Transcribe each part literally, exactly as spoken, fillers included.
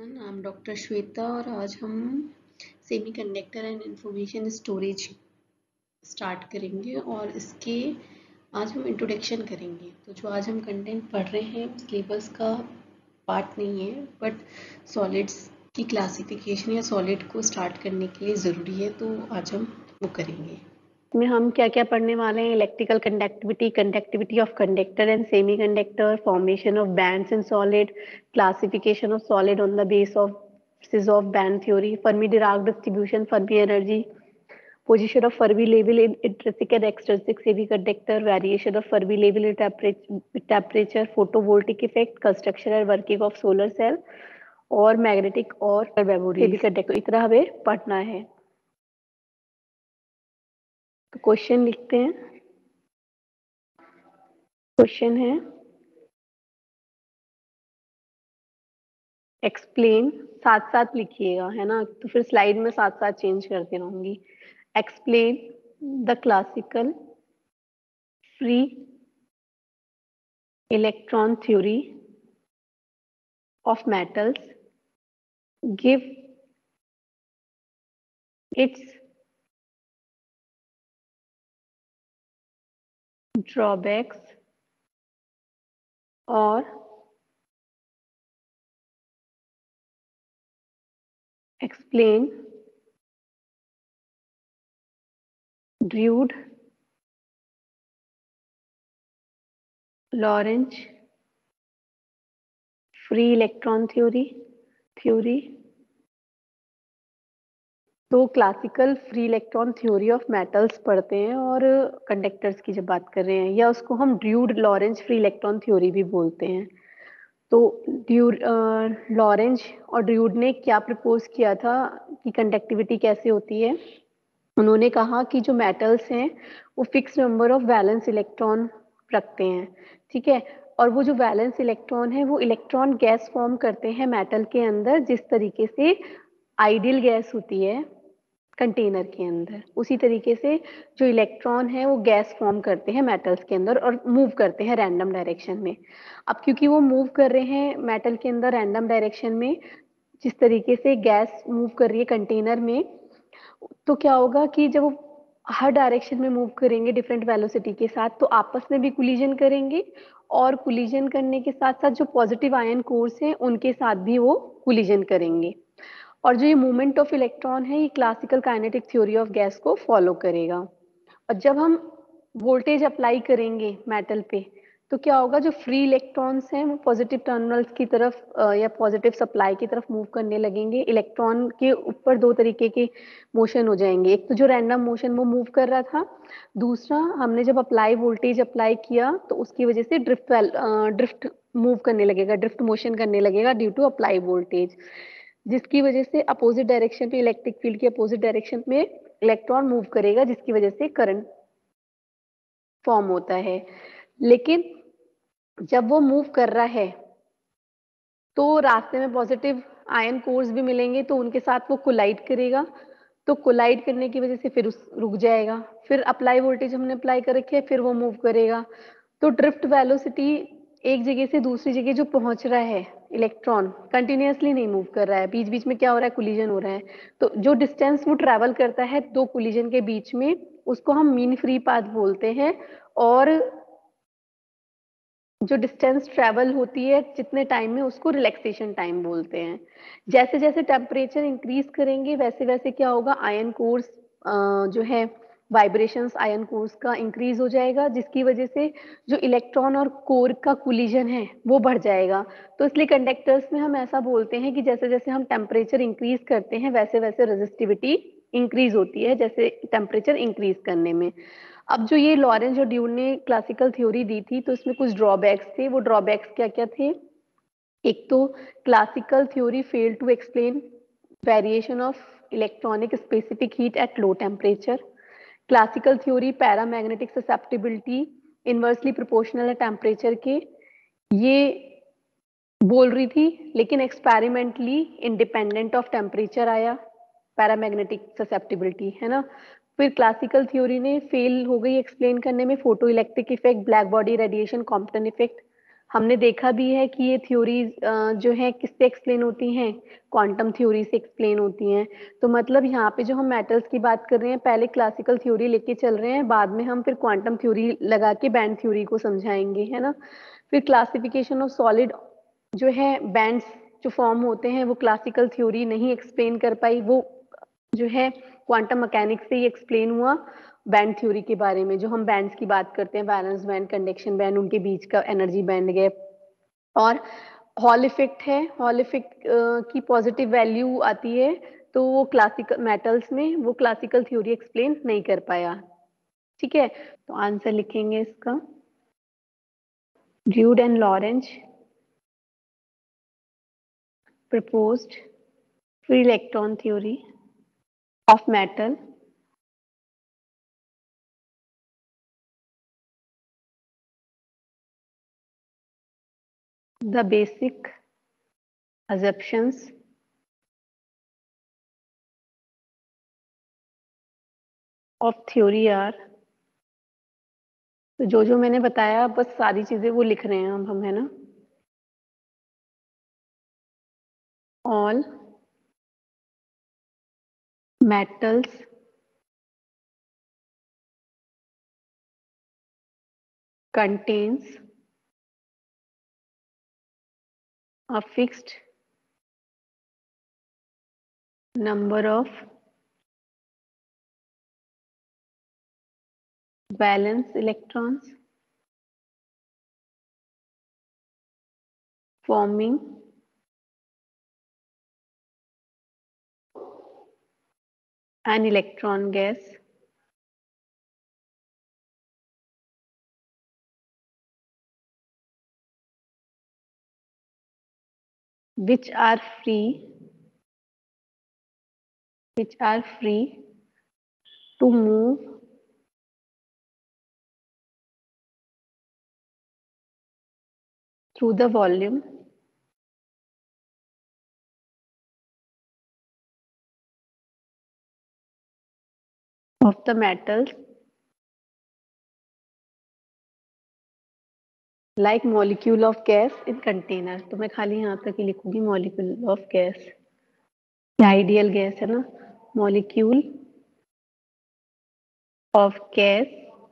Everyone, I am doctor Shweta और आज हम semiconductor and information storage start करेंगे और इसके आज हम इंट्रोडक्शन करेंगे। तो जो आज हम कंटेंट पढ़ रहे हैं सिलेबस का पार्ट नहीं है, बट सॉलिड्स की क्लासिफिकेशन या सॉलिड को स्टार्ट करने के लिए ज़रूरी है, तो आज हम वो करेंगे। में हम क्या क्या पढ़ने वाले हैं? Electrical conductivity, conductivity of conductor and semiconductor, formation of bands in solid, classification of solid on the base of of band theory, Fermi-Dirac distribution, Fermi energy, position of Fermi level in intrinsic and extrinsic semiconductor, variation of Fermi level in temperature, photovoltaic effect, construction and working of solar cell और magnetic और semiconductor इतना हमें पढ़ना है। तो question लिखते हैं। Question है एक्सप्लेन, साथ साथ लिखिएगा, है ना, तो फिर स्लाइड में साथ साथ चेंज करते रहूंगी। Explain the classical free electron theory of metals, give its drawbacks और explain Drude Lorentz free electron theory theory तो classical free electron theory of metals पढ़ते हैं और कंडक्टर्स की जब बात कर रहे हैं, या उसको हम Drude Lorentz free electron theory भी बोलते हैं। तो ड्यूड लॉरेंज और ड्रूड ने क्या प्रपोज किया था कि कंडक्टिविटी कैसे होती है। उन्होंने कहा कि जो मेटल्स हैं वो fix number of valence electron रखते हैं, ठीक है, और वो जो वैलेंस इलेक्ट्रॉन है वो इलेक्ट्रॉन गैस फॉर्म करते हैं मेटल के अंदर, जिस तरीके से आइडियल गैस होती है कंटेनर के अंदर, उसी तरीके से जो इलेक्ट्रॉन है वो गैस फॉर्म करते हैं मेटल्स के अंदर और मूव करते हैं रैंडम डायरेक्शन में। अब क्योंकि वो मूव कर रहे हैं मेटल के अंदर रैंडम डायरेक्शन में, जिस तरीके से गैस मूव कर रही है कंटेनर में, तो क्या होगा कि जब वो हर डायरेक्शन में मूव करेंगे डिफरेंट वेलोसिटी के साथ, तो आपस में भी कोलिजन करेंगे और कोलिजन करने के साथ साथ जो पॉजिटिव आयन कोर्स हैं उनके साथ भी वो कोलिजन करेंगे। और जो ये मूवमेंट ऑफ इलेक्ट्रॉन है ये classical kinetic theory of gas को फॉलो करेगा। और जब हम वोल्टेज अप्लाई करेंगे मेटल पे, तो क्या होगा, जो फ्री इलेक्ट्रॉन्स हैं वो पॉजिटिव टर्मिनल्स की तरफ या पॉजिटिव सप्लाई की तरफ मूव करने लगेंगे। इलेक्ट्रॉन के ऊपर दो तरीके के मोशन हो जाएंगे, एक तो जो रैंडम मोशन वो मूव कर रहा था, दूसरा हमने जब अप्लाई वोल्टेज अप्लाई किया तो उसकी वजह से ड्रिफ्ट ड्रिफ्ट मूव करने लगेगा, ड्रिफ्ट मोशन करने लगेगा ड्यू टू अप्लाई वोल्टेज, जिसकी वजह से अपोजिट डायरेक्शन में, इलेक्ट्रिक फील्ड के अपोजिट डायरेक्शन में इलेक्ट्रॉन मूव करेगा, जिसकी वजह से करंट फॉर्म होता है। लेकिन जब वो मूव कर रहा है तो रास्ते में पॉजिटिव आयन कोर्स भी मिलेंगे, तो उनके साथ वो कोलाइड करेगा, तो कोलाइड करने की वजह से फिर उस रुक जाएगा, फिर अप्लाई वोल्टेज हमने अप्लाई कर रखी है, फिर वो मूव करेगा। तो ड्रिफ्ट वेलोसिटी एक जगह से दूसरी जगह जो पहुंच रहा है इलेक्ट्रॉन कंटिन्यूसली नहीं मूव कर रहा है, बीच बीच में क्या हो रहा है, कोलिजन हो रहा है। तो जो डिस्टेंस वो ट्रैवल करता है दो कोलिजन के बीच में, उसको हम मीन फ्री पाथ बोलते हैं। और जो डिस्टेंस ट्रैवल होती है जितने टाइम में, उसको रिलैक्सेशन टाइम बोलते हैं। जैसे जैसे टेम्परेचर इंक्रीज करेंगे वैसे वैसे क्या होगा, आयन कोर्स जो है वाइब्रेशंस आयन कोर्स का इंक्रीज हो जाएगा, जिसकी वजह से जो इलेक्ट्रॉन और कोर का कोलिजन है वो बढ़ जाएगा। तो इसलिए कंडक्टर्स में हम ऐसा बोलते हैं कि जैसे जैसे हम टेम्परेचर इंक्रीज करते हैं वैसे वैसे रेजिस्टिविटी इंक्रीज होती है, जैसे टेम्परेचर इंक्रीज करने में। अब जो ये लॉरेंज और ड्यूड ने क्लासिकल थ्योरी दी थी, तो इसमें कुछ ड्रॉबैक्स थे। वो ड्रॉबैक्स क्या क्या थे? एक तो classical theory fail to explain variation of electronic specific heat at low temperature. Classical theory paramagnetic susceptibility inversely proportional है टेम्परेचर के, ये बोल रही थी, लेकिन एक्सपेरिमेंटली इंडिपेंडेंट ऑफ टेम्परेचर आया पैरामैग्नेटिक ससेप्टिबिलिटी, है ना। फिर क्लासिकल थ्योरी ने फेल हो गई एक्सप्लेन करने में photo electric effect, black body radiation, Compton effect. हमने देखा भी है कि ये थ्योरीज जो है किससे एक्सप्लेन होती हैं, क्वांटम थ्योरी से एक्सप्लेन होती हैं। तो मतलब यहाँ पे जो हम मेटल्स की बात कर रहे हैं, पहले क्लासिकल थ्योरी लेके चल रहे हैं, बाद में हम फिर क्वांटम थ्योरी लगा के बैंड थ्योरी को समझाएंगे, है ना। फिर क्लासिफिकेशन ऑफ सॉलिड जो है, बैंड्स जो फॉर्म होते हैं वो क्लासिकल थ्योरी नहीं एक्सप्लेन कर पाई, वो जो है क्वांटम मैकेनिक्स से ही एक्सप्लेन हुआ बैंड थ्योरी के बारे में। जो हम बैंड्स की बात करते हैं, वैलेंस बैंड, कंडक्शन बैंड, उनके बीच का एनर्जी बैंड गैप। और हॉल इफेक्ट है, हॉल इफेक्ट की पॉजिटिव वैल्यू आती है, तो वो क्लासिकल मेटल्स में वो क्लासिकल थ्योरी एक्सप्लेन नहीं कर पाया। ठीक है, तो आंसर लिखेंगे इसका, ड्यूड and Lorentz proposed free electron theory of metal the basic assumptions of theory are, तो जो जो मैंने बताया बस सारी चीजें वो लिख रहे हैं हम हम है ना। all metals contains a fixed number of valence electrons forming an electron gas which are free which are free to move through the volume of the metals like molecule of gas in container। तो मैं खाली यहाँ तक ही लिखूंगी molecule of gas, ideal gas है ना, molecule of gas।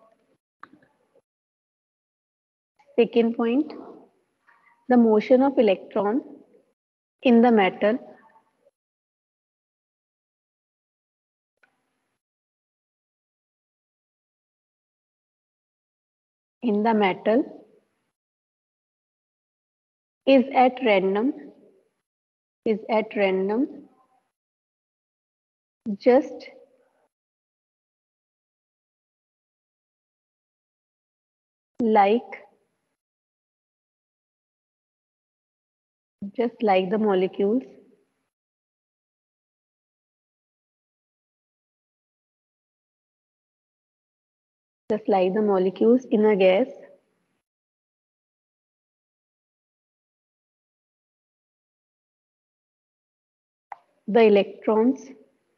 Second point, the motion of electron in the metal in the metal is at random is at random just like just like the molecules just like the molecules in a gas the electrons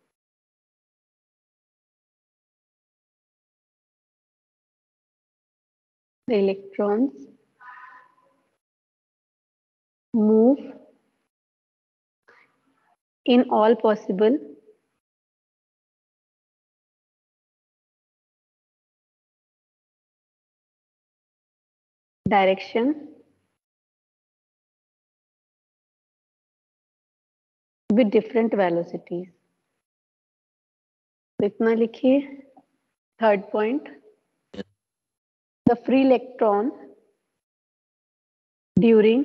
the electrons move in all possible direction with different velocities। तो इतना लिखिए। Third point, the free electron during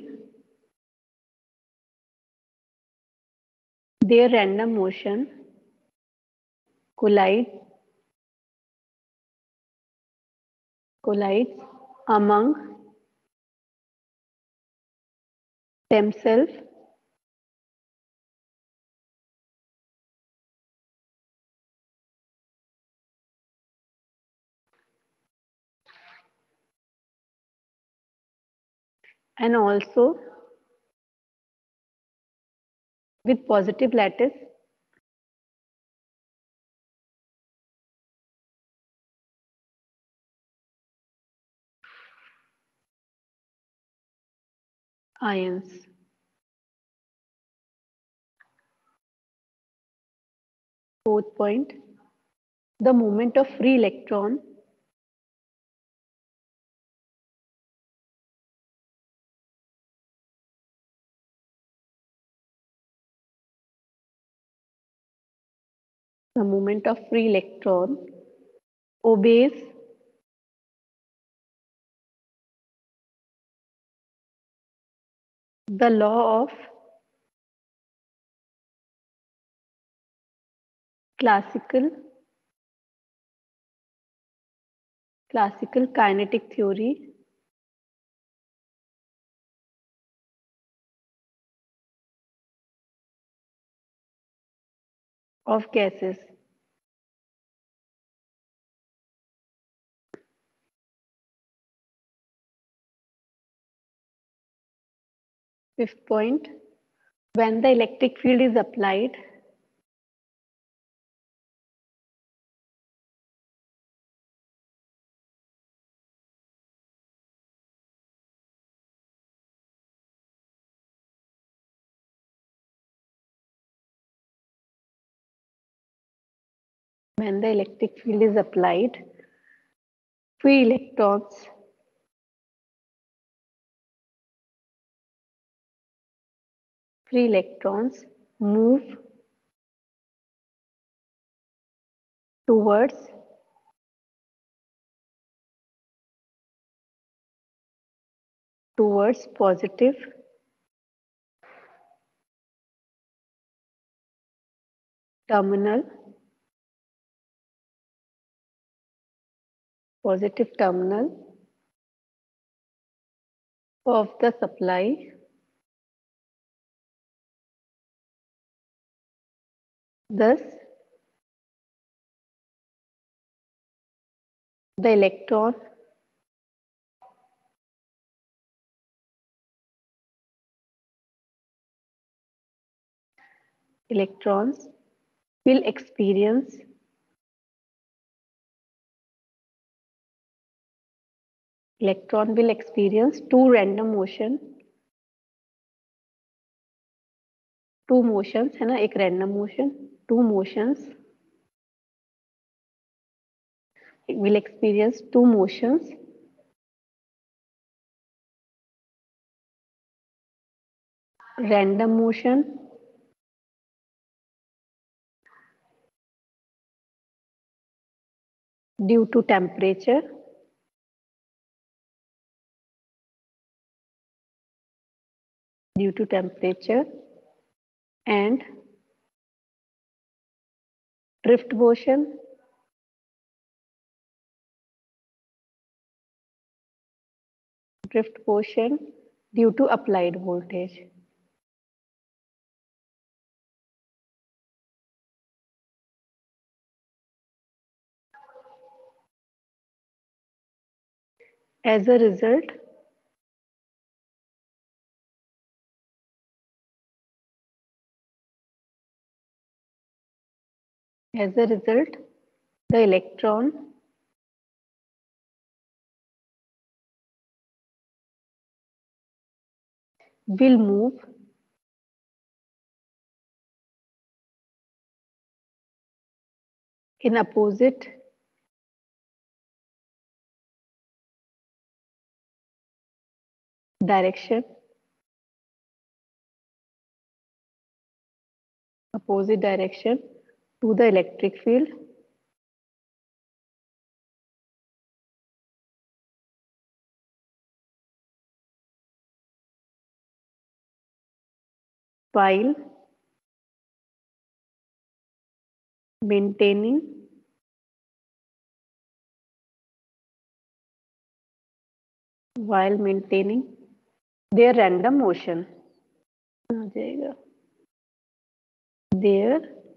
their random motion collide collides among themselves and also with positive lattice ions. Fourth point, the movement of free electron the movement of free electron obeys the law of classical classical kinetic theory of gases. Fifth point, when the electric field is applied, when the electric field is applied, free electrons free electrons move towards towards positive terminal positive terminal of the supply. Thus, the electron electrons will experience electron will experience two random motion two motions है ना, एक random motion, two motions will experience two motions random motion due to temperature due to temperature and drift motion drift motion due to applied voltage. As a result, as a result, the electron will move in opposite direction opposite direction to the electric field while maintaining while maintaining their random motion. आ जाएगा their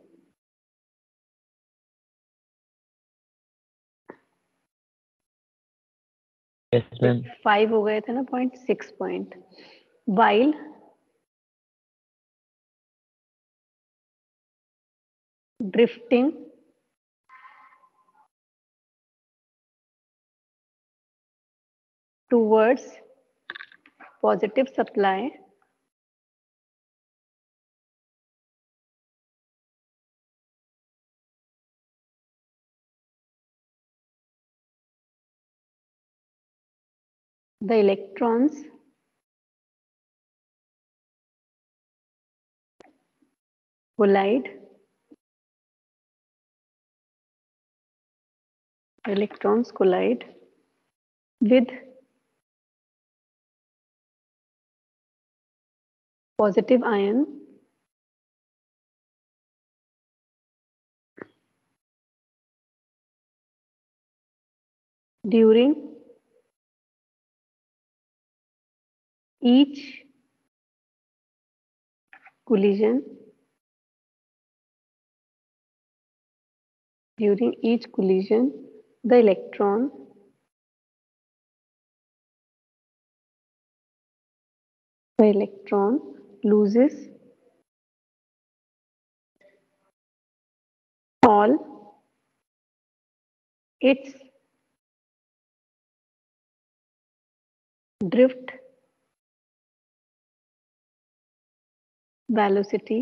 Yes, ma'am. Five हो गए थे ना, point six point while drifting towards positive supply the electrons collide electrons collide with positive ion during each collision during each collision the electron the electron loses all its drift velocity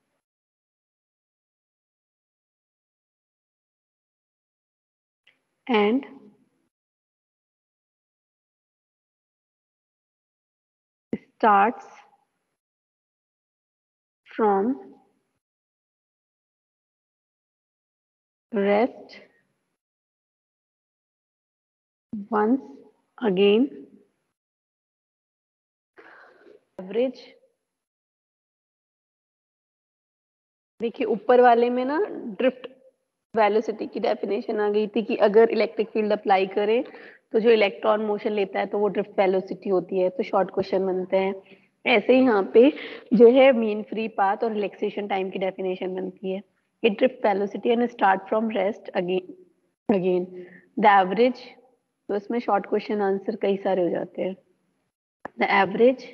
and starts from rest once again average देखिए ऊपर वाले में ना drift velocity की definition आ गई थी कि अगर इलेक्ट्रिक फील्ड अप्लाई करें तो जो इलेक्ट्रॉन मोशन लेता है तो वो ड्रिफ्ट वेलोसिटी होती है, तो शॉर्ट क्वेश्चन बनते हैं। ऐसे ही यहाँ पे जो है मीन फ्री पाथ और रिलैक्सेशन टाइम की डेफिनेशन बनती है। It drift velocity and start from rest again again the average, तो इसमें शॉर्ट क्वेश्चन आंसर कई सारे हो जाते हैं। The average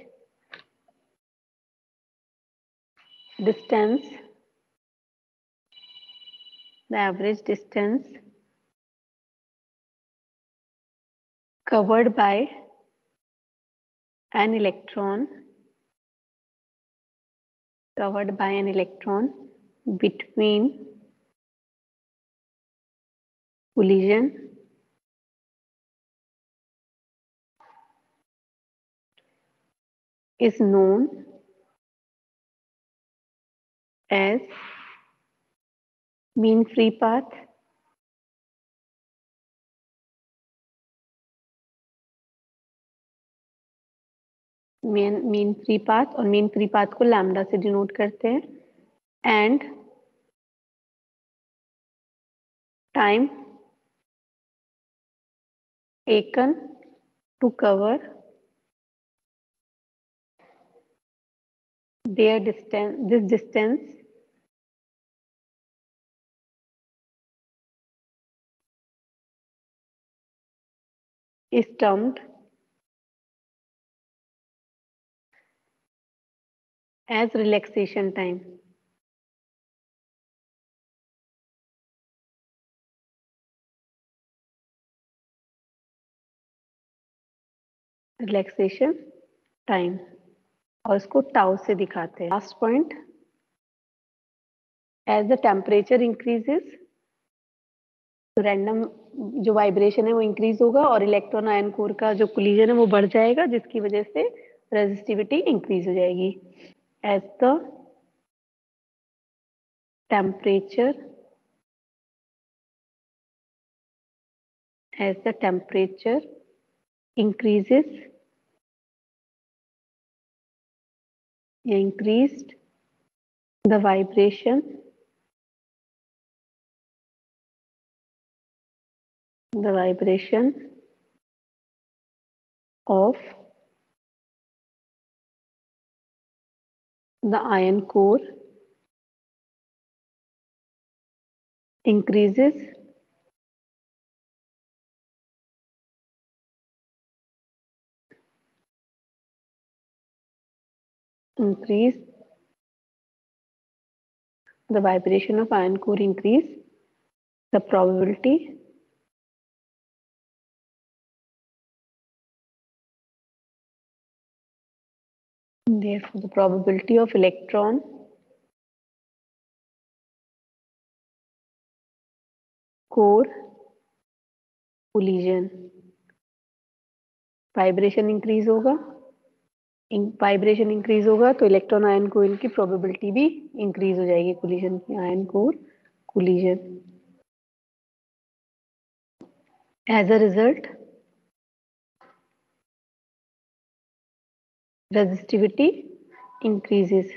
distance the average distance covered by an electron covered by an electron between collision is known as mean free path mean mean free path और mean free path को lambda से denote करते हैं and time taken to cover their distance this distance is termed as relaxation time. Relaxation time और इसको tau से दिखाते हैं। Last point, as the temperature increases तो रैंडम जो वाइब्रेशन है वो इंक्रीज होगा और इलेक्ट्रॉन आयन कोर का जो कोलिजन है वो बढ़ जाएगा, जिसकी वजह से रेजिस्टिविटी इंक्रीज हो जाएगी। As the temperature as the temperature increases increased the vibration the vibration of the ion core increases increase the vibration of ion core increase the probability Therefore, the probability of electron core collision, vibration increase होगा, vibration increase होगा तो electron ion कोइन की probability भी increase हो जाएगी collision की, ion core collision. As a result resistivity increases.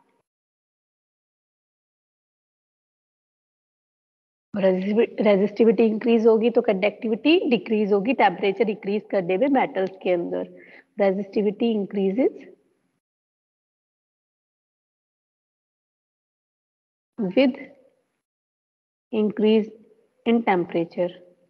Resistivity increase होगी तो कंडक्टिविटी डिक्रीज होगी, टेम्परेचर इंक्रीज करने में मेटल्स के अंदर. रेजिस्टिविटी इंक्रीजेस with increase in temperature.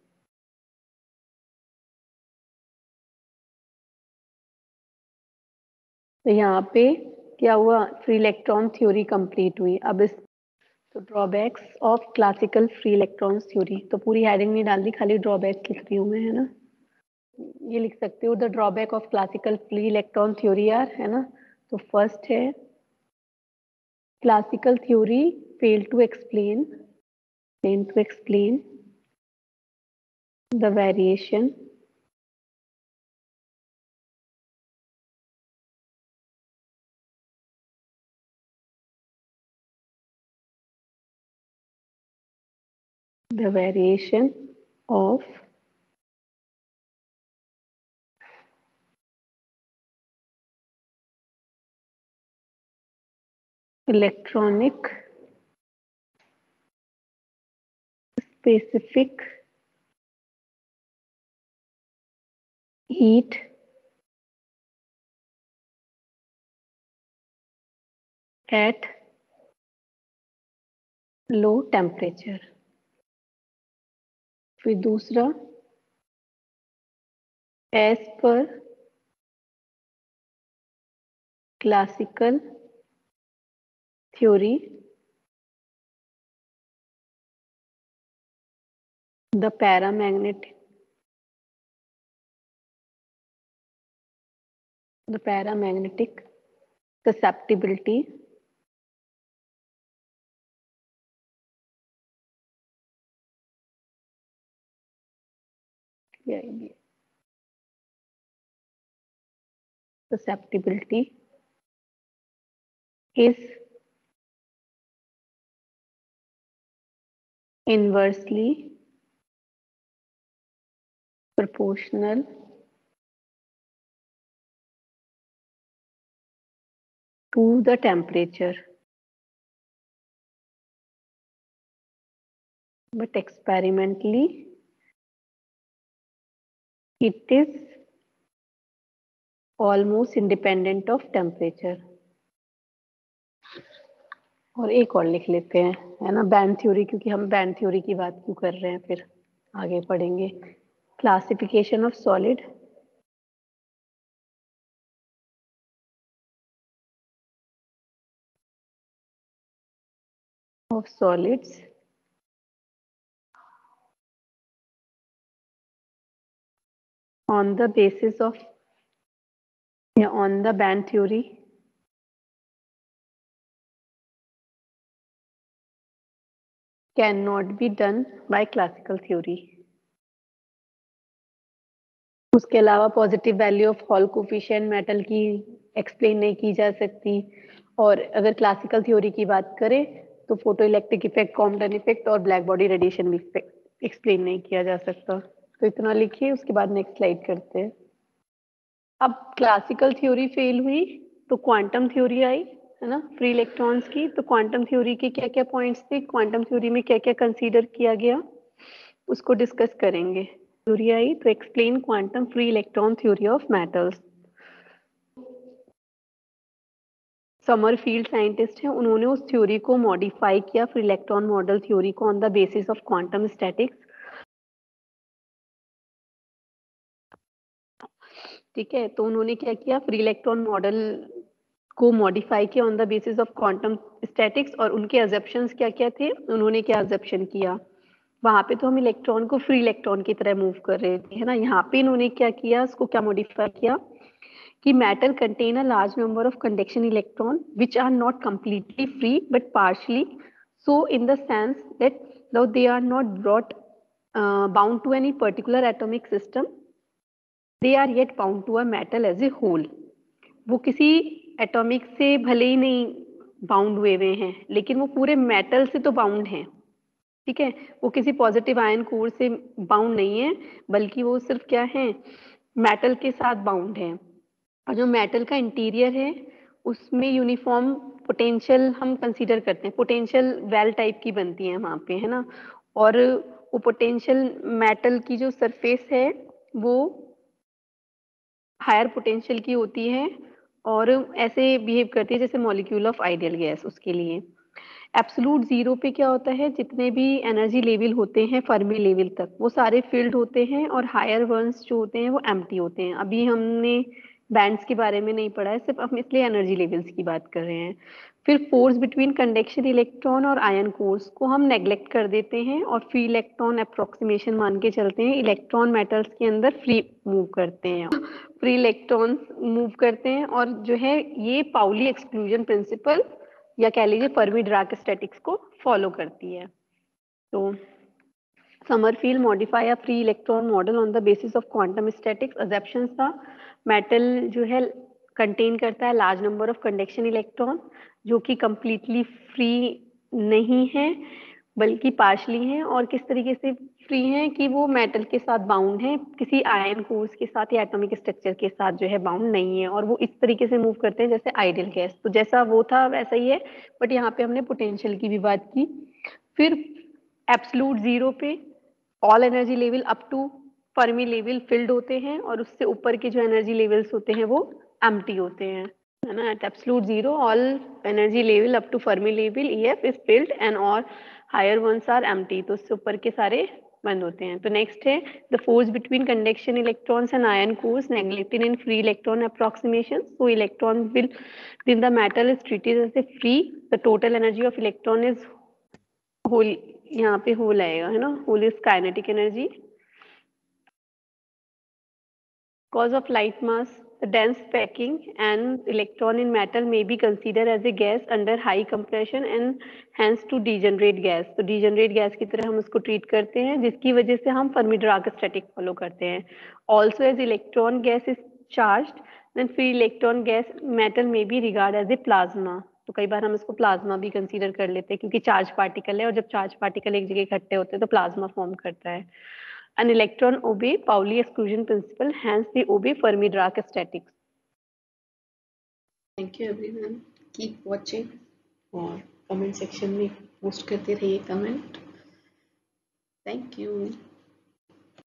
तो यहाँ पे क्या हुआ, फ्री इलेक्ट्रॉन थ्योरी कंप्लीट हुई. अब इस तो drawbacks of classical free electron theory, तो पूरी हेडिंग नहीं डाल दी, खाली ड्रॉबैक्स लिख रही हूँ मैं, है ना. ये लिख सकते हो the drawback of classical free electron theory यार, है ना. तो फर्स्ट है classical theory fail to explain fail to explain the variation the variation of electronic specific heat at low temperature. फिर दूसरा, as per classical theory, the paramagnetic the paramagnetic susceptibility yeah, susceptibility is inversely proportional to the temperature, but experimentally it is almost independent of temperature. और एक और लिख लेते हैं, है ना, बैंड थ्योरी, क्योंकि हम बैंड थ्योरी की बात क्यों कर रहे हैं, फिर आगे पढ़ेंगे. Classification of solid of solids on the basis of yeah, on the band theory cannot be done by classical theory. उसके अलावा positive value of Hall coefficient metal की एक्सप्लेन नहीं की जा सकती. और अगर क्लासिकल थ्योरी की बात करें तो photo electric effect, Compton effect और ब्लैक बॉडी रेडिएशन भी एक्सप्लेन नहीं किया जा सकता. तो इतना लिखिए, उसके बाद नेक्स्ट स्लाइड करते हैं. अब क्लासिकल थ्योरी फेल हुई तो क्वांटम थ्योरी आई, है ना, फ्री इलेक्ट्रॉन्स की. तो क्वांटम थ्योरी के क्या क्या पॉइंट्स थे, क्वांटम थ्योरी में क्या क्या कंसीडर किया गया, उसको डिस्कस करेंगे. थ्योरी आई तो explain quantum free electron theory of metals. Sommerfeld scientist हैं, उन्होंने उस थ्योरी को मॉडिफाई किया, फ्री इलेक्ट्रॉन मॉडल थ्योरी को, on the basis of quantum statics. ठीक है, तो उन्होंने क्या किया, फ्री इलेक्ट्रॉन मॉडल को मॉडिफाई किया on the basis of quantum statics. और उनके अजप्शंस क्या क्या थे, उन्होंने क्या अजप्शन किया, वहां पे तो हम इलेक्ट्रॉन को फ्री इलेक्ट्रॉन की तरह मूव कर रहे थे, है ना. यहाँ पे इन्होंने क्या किया, उसको क्या मॉडिफाई किया कि metal contain a large number of conduction electron which are not completely free but partially so, in the sense that though they are not brought uh, bound to any particular atomic system, they are yet bound to a metal as a whole. वो किसी atomic से भले ही नहीं bound हुए हुए हैं, लेकिन वो पूरे मेटल से तो बाउंड हैं, ठीक है। वो किसी पॉजिटिव आयन कोर से बाउंड नहीं है, बल्कि वो सिर्फ क्या है, मेटल के साथ बाउंड है। और जो मेटल का इंटीरियर है उसमें यूनिफॉर्म पोटेंशियल हम कंसीडर करते हैं, पोटेंशियल वेल टाइप की बनती है वहाँ पे, है ना। और वो पोटेंशियल मेटल की जो सरफेस है वो हायर पोटेंशियल की होती है और ऐसे बिहेव करती है जैसे मॉलिक्यूल ऑफ आइडियल गैस। उसके लिए एब्सोलूट जीरो पे क्या होता है, जितने भी एनर्जी लेवल होते हैं फर्मी लेवल तक वो सारे फिल्ड होते हैं और हायर वंस जो होते हैं वो एम्प्टी होते हैं। अभी हमने बैंड्स के बारे में नहीं पढ़ा है, सिर्फ हम इसलिए एनर्जी लेवल्स की बात कर रहे हैं। फिर फोर्स बिटवीन कंडक्शन इलेक्ट्रॉन और आयन कोर्स को हम नेग्लेक्ट कर देते हैं और फ्री इलेक्ट्रॉन अप्रोक्सीमेशन मान के चलते हैं। इलेक्ट्रॉन मेटल्स के अंदर फ्री मूव करते हैं, फ्री इलेक्ट्रॉन मूव करते हैं और जो है ये पाउली एक्सक्लूजन प्रिंसिपल या कह लीजिए फर्मी डिराक स्टैटिक्स को फॉलो करती है। तो Sommerfeld modify a free electron model on the basis of quantum statics. Assumptions था मेटल जो है कंटेन करता है large number of conduction electron जो कि कंप्लीटली फ्री नहीं है बल्कि पार्शली हैं। और किस तरीके से फ्री हैं कि वो मेटल के साथ बाउंड है, किसी आयन कोर्स के साथ या एटॉमिक स्ट्रक्चर के साथ जो है बाउंड नहीं है। और वो इस तरीके से मूव करते हैं जैसे आइडियल गैस। तो जैसा वो था वैसा ही है, बट यहाँ पे हमने पोटेंशियल की भी बात की। फिर एब्सोलूट जीरो पे all energy level up to Fermi level filled होते हैं और उससे ऊपर के जो एनर्जी लेवल्स होते हैं वो एम्प्टी होते हैं, है ना। At absolute zero all energy level up to Fermi level E F is filled and all higher ones are empty. तो उससे ऊपर के सारे बंद होते हैं। तो नेक्स्ट है the force between conduction electrons and ion cores neglected in free electron approximation. So electron within the metal is treated as a free, the total energy of electron is whole, यहाँ पे whole आएगा, है ना। Whole is kinetic energy. Cause of light mass, the dense packing and electron in metal may be considered as a gas under high compression and hence to degenerate gas. तो degenerate gas की तरह हम उसको treat करते हैं जिसकी वजह से हम Fermi-Dirac static follow करते हैं। Also as electron gas is charged, then free electron gas metal may be regarded as a plasma. तो कई बार हम इसको प्लाज्मा भी कंसीडर कर लेते हैं क्योंकि चार्ज पार्टिकल है और जब चार्ज पार्टिकल एक जगह इकट्ठे होते हैं तो प्लाज्मा फॉर्म करता है। An electron obey Pauli exclusion principle, hence they obey Fermi-Dirac statics. Thank you everyone. Keep watching और comment section में post करते रहिए comment. Thank you.